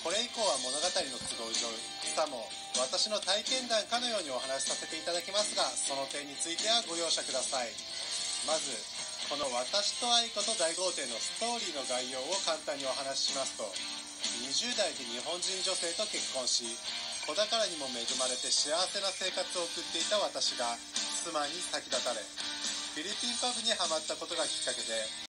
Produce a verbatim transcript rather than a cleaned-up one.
これ以降は物語の都合上さも私の体験談かのようにお話しさせていただきますが、その点についてはご容赦ください。まずこの私と愛子と大豪邸のストーリーの概要を簡単にお話ししますと、にじゅう代で日本人女性と結婚し、子宝にも恵まれて幸せな生活を送っていた私が妻に先立たれ、フィリピンパブにハマったことがきっかけで